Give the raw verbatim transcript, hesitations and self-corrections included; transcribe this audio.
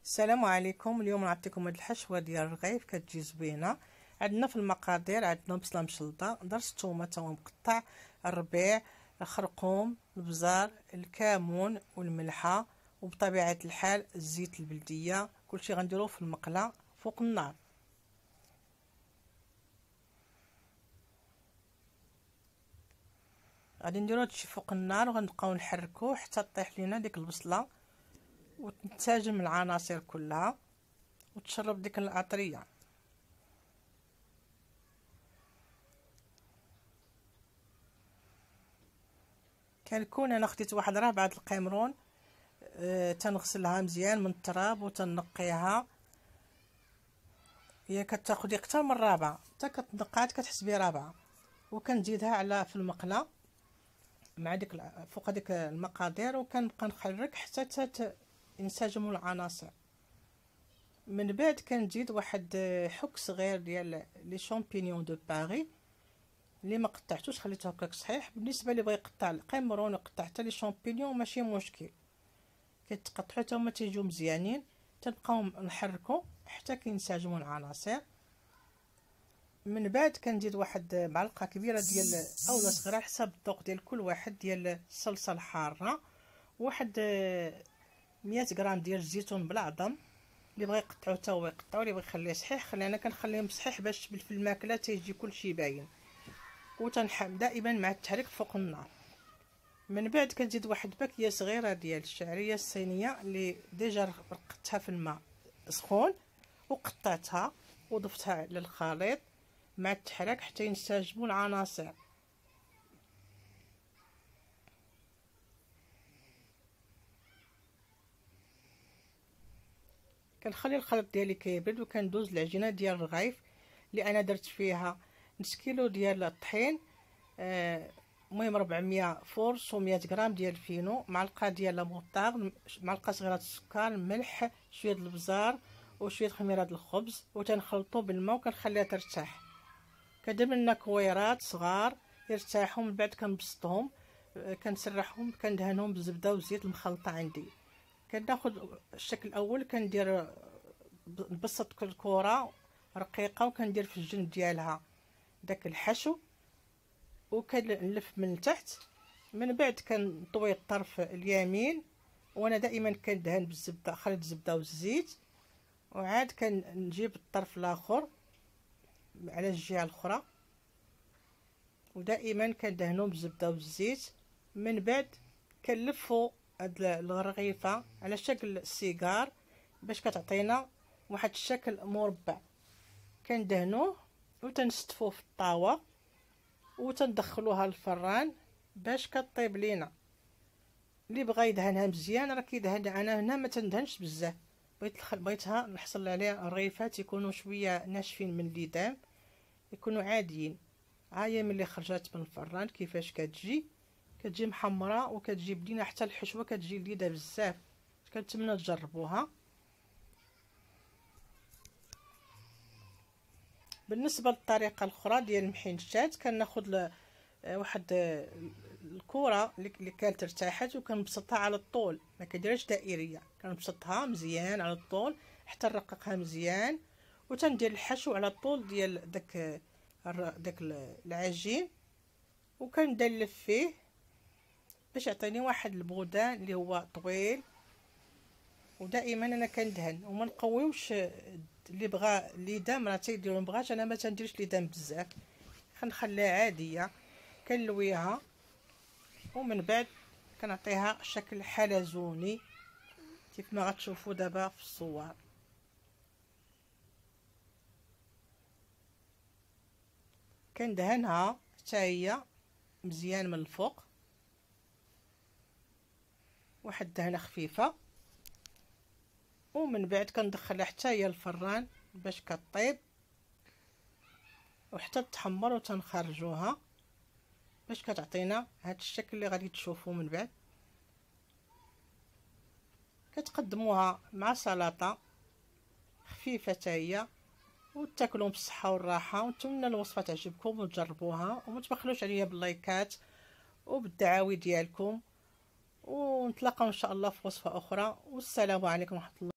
السلام عليكم. اليوم نعطيكم هاد الحشوه ديال الرغيف كتجي زوينه. عندنا في المقادير عندنا بصله مشلطه، درت الثومه تا هو مقطع، الربيع، الخرقوم، البزار، الكمون والملحه، وبطبيعه الحال الزيت البلديه. كلشي غنديروه في المقله فوق النار. غادي نديرو هادشي فوق النار وغنبقاو نحركوه حتى طيح لينا ديك البصله وتنسجم العناصر كلها وتشرب ديك العطريه. كنكون انا خديت واحد ربعه القمرون، أه تنغسلها مزيان من التراب وتنقيها. هي كتاخد اكثر من ربعه، حتى كتنقات كتحسبي ربعه، وكنزيدها على في المقله مع ديك فوق هذيك المقادير، وكنبقى نخرك حتى ينسجموا العناصر. من بعد كنزيد واحد حك صغير ديال لي شامبينيون دو باري اللي ما قطعتوش، خليته هكاك صحيح. بالنسبه اللي بغى يقطع القمرون ويقطع حتى لي شامبينيون ماشي مشكل، كيتقطعوا حتى هما تيجيو مزيانين. تنبقاو نحركو حتى كينسجموا العناصر. من بعد كنزيد واحد معلقه كبيره ديال اولا صغيره حسب الذوق ديال كل واحد ديال الصلصه الحاره، واحد مية غرام ديال الزيتون بالعظم. اللي بغى يقطعو حتى هو يقطعو، اللي بغى يخليه صحيح خلي. انا كنخليهم صحيح باش في الماكله تيجي كلشي باين. وتنحم دائما مع التحريك فوق النار. من بعد كنزيد واحد باكيه صغيره ديال الشعريه الصينيه اللي ديجا رقدتها في الماء سخون وقطعتها وضفتها للخليط مع التحريك حتى ينسجموا العناصر. كنخلي الخليط ديالي كيبرد وكندوز العجينه ديال الرغيف اللي انا درت فيها نص كيلو ديال الطحين، المهم آه ربعمية فورس ومية غرام ديال الفينو، معلقه ديال لاموطارد، معلقه صغيره السكر، ملح، شويه البزار وشويه خميره الخبز، وتنخلطو بالماء وكنخليها ترتاح. كندير لنا كويرات صغار يرتاحوا. من بعد كنبسطهم، كنسرحهم، كندهنهم بالزبده والزيت المخلطه عندي. كناخذ الشكل الاول كندير نبسط كل كره رقيقه وكندير في الجنب ديالها داك الحشو وكنلف من التحت. من بعد كنطوي الطرف اليمين، وانا دائما كندهن بالزبده، خليط الزبده والزيت، وعاد كنجيب الطرف الاخر على الجهه الاخرى ودائما كندهنهم بالزبده والزيت. من بعد كنلفوا هاد الرغيفه على شكل السيجار باش كتعطينا واحد الشكل مربع. كندهنوه وتنستفوه في الطاوه وتندخلوها للفران باش كطيب لينا. اللي بغى يدهنها مزيان راه كيدهن. انا هنا ما تندهنش بزاف، بغيت بغيتها نحصل عليها الرغيفات يكونوا شويه ناشفين من الليدام، يكونوا عاديين. ها هي ملي خرجت من الفران كيفاش كتجي، كتجي محمره وكتجي بنينه، حتى الحشوه كتجي لذيذه بزاف. كنتمنى تجربوها. بالنسبه للطريقه الاخرى ديال المحنشات، كناخذ واحد الكره اللي كانت ارتاحت وكنبسطها على الطول، ما كديرهاش دائريه، كنبسطها مزيان على الطول حتى نرققها مزيان، وتندير الحشو على الطول ديال داك داك العجين وكندلف فيه باش يعطيني واحد البودان اللي هو طويل. ودائما انا كندهن وما نقويوش. اللي بغى ليدام راه تيديرو، مبغاش انا ما تنديرش ليدام بزاف، كنخليها عاديه. كنلويها ومن بعد كنعطيها شكل حلزوني كيف ما غتشوفوا دابا في الصور. كندهنها حتى هي مزيان من الفوق، واحد دهنه خفيفه، ومن بعد كندخلها حتى هي الفران باش كطيب وحتى تحمر، وتنخرجوها باش كتعطينا هذا الشكل اللي غادي تشوفوا. من بعد كتقدموها مع سلطه خفيفه حتى هي وتاكلوا بالصحه والراحه. ونتمنى الوصفه تعجبكم وتجربوها، وما تبخلوش عليا باللايكات وبالدعاوي ديالكم. ونتلاقاو ان شاء الله في وصفه اخرى، والسلام عليكم ورحمه الله.